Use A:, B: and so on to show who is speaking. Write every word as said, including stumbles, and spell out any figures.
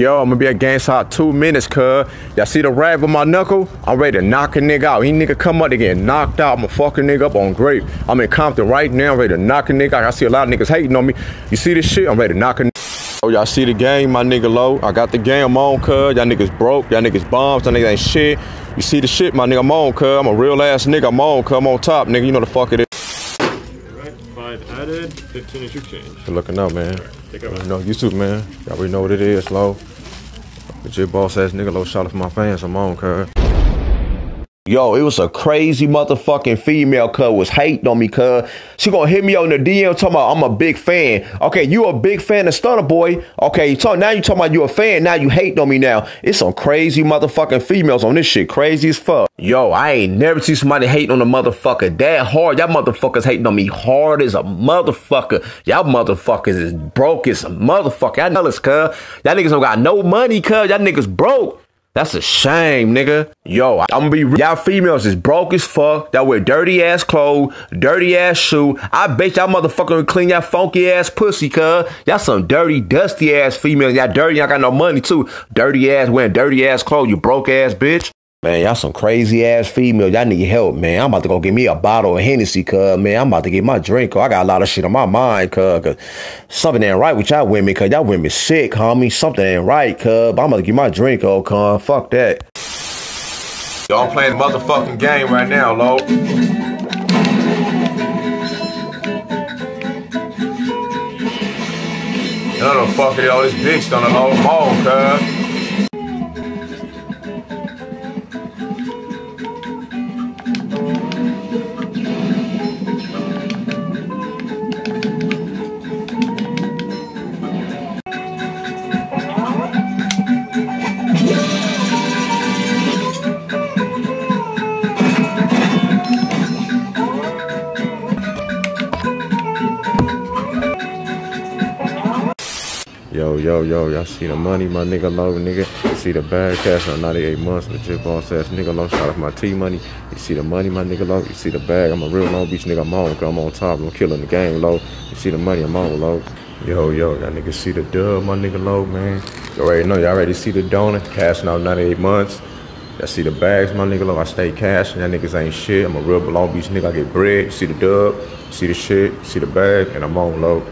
A: Yo, I'm gonna be at GameStop two minutes, cuz. Y'all see the rag with my knuckle? I'm ready to knock a nigga out. He nigga come up to get knocked out. I'm a fucking nigga up on grape. I'm in Compton right now, I'm ready to knock a nigga out. I see a lot of niggas hating on me. You see this shit? I'm ready to knock a nigga. Oh, y'all see the game, my nigga low. I got the game on, cuz. Y'all niggas broke. Y'all niggas bombs. Y'all niggas ain't shit. You see the shit, my nigga, I'm on, cuz. I'm a real ass nigga. I'm on, cuz. I'm on top, nigga. You know the fuck it is.
B: Five added, fifteen is your change.
A: Good looking up, man.
B: Right, take over.
A: You know, you too, man. Y'all already know what it is, low. Legit boss ass nigga, low. Shout out for my fans. I'm on, cuz. Yo, it was a crazy motherfucking female, cuz, was hating on me, cuz. She gonna hit me on the D M talking about I'm a big fan. Okay, you a big fan of Stunner Boy. Okay, you talk, now you talking about you a fan, now you hating on me now. It's some crazy motherfucking females on this shit, crazy as fuck. Yo, I ain't never seen somebody hating on a motherfucker that hard. Y'all motherfuckers hating on me hard as a motherfucker. Y'all motherfuckers is broke as a motherfucker. Y'all know this, cuz. Y'all niggas don't got no money, cuz. Y'all niggas broke. That's a shame, nigga. Yo, I'm gonna be real. Y'all females is broke as fuck. Y'all wear dirty ass clothes, dirty ass shoe. I bet y'all motherfucker clean y'all funky ass pussy, cuz. Y'all some dirty, dusty ass females. Y'all dirty, y'all got no money too. Dirty ass, wearing dirty ass clothes, you broke ass bitch. Man, y'all some crazy ass females. Y'all need help, man. I'm about to go get me a bottle of Hennessy, cuz, man. I'm about to get my drink, cuz. I got a lot of shit on my mind, cuz. Cause something ain't right with y'all women, cuz. Y'all women sick, homie. Something ain't right, cuz. But I'm about to get my drink, oh, cuz. Fuck that. Yo, I'm playing the motherfucking game right now, lo. You know the fuck it, yo. This bitch done a low ball, cuz. Yo, yo, yo, y'all see the money, my nigga low, nigga. You see the bag cash on ninety-eight months, legit boss ass nigga low. Shout out for my T money. You see the money, my nigga low. You see the bag, I'm a real Long Beach nigga, I'm on, cause I'm on top, I'm killing the game low. You see the money, I'm on low. Yo, yo, y'all niggas see the dub, my nigga low, man. You already know, y'all already see the donut, cashing out ninety-eight months. Y'all see the bags, my nigga low, I stay cashing, y'all niggas ain't shit. I'm a real Long Beach nigga, I get bread. You see the dub, you see the shit, you see the bag, and I'm on low.